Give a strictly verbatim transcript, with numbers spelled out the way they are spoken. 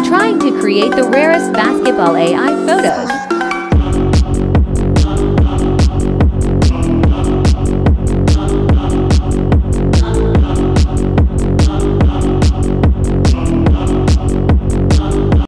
trying to create the rarest basketball A I photos.